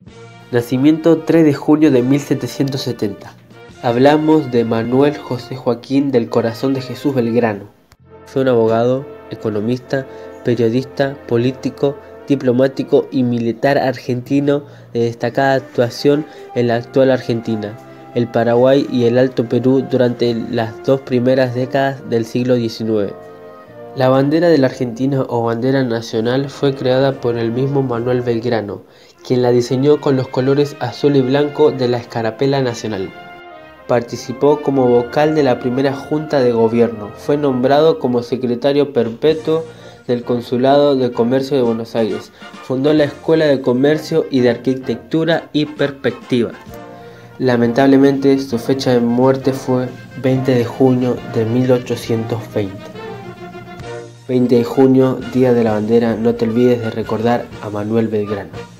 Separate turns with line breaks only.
Nacimiento 3 de junio de 1770. Hablamos de Manuel José Joaquín del Corazón de Jesús Belgrano. Fue un abogado, economista, periodista, político, diplomático y militar argentino de destacada actuación en la actual Argentina, el Paraguay y el Alto Perú durante las dos primeras décadas del siglo XIX. La bandera de la Argentina o bandera nacional fue creada por el mismo Manuel Belgrano, quien la diseñó con los colores azul y blanco de la escarapela nacional. Participó como vocal de la primera Junta de Gobierno. Fue nombrado como secretario perpetuo del Consulado de Comercio de Buenos Aires. Fundó la Escuela de Comercio y de Arquitectura y Perspectiva. Lamentablemente, su fecha de muerte fue 20 de junio de 1820. 20 de junio, Día de la Bandera, no te olvides de recordar a Manuel Belgrano.